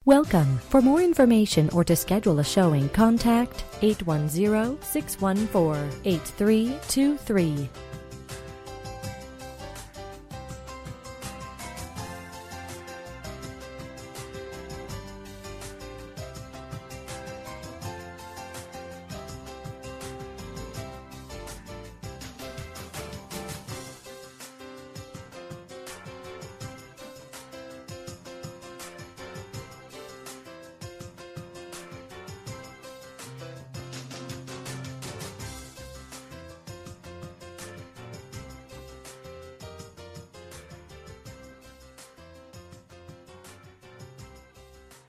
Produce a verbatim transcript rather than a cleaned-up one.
Welcome. For more information or to schedule a showing, contact eight one zero, six one four, eight three two three.